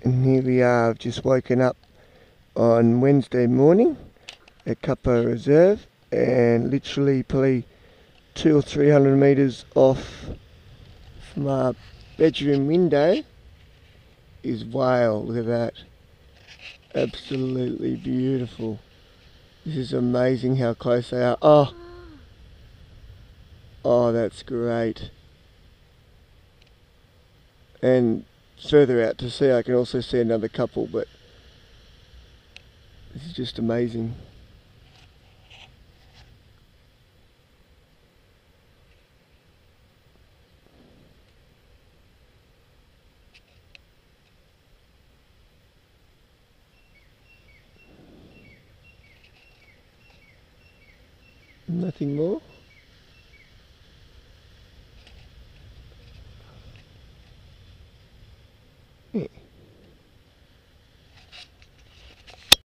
And here we are, I've just woken up on Wednesday morning at Kapaa Reserve, and literally probably 200 or 300 metres off from our bedroom window is whale. Look at that. Absolutely beautiful. This is amazing how close they are. Oh, that's great. And further out to sea I can also see another couple, but this is just amazing. Nothing more.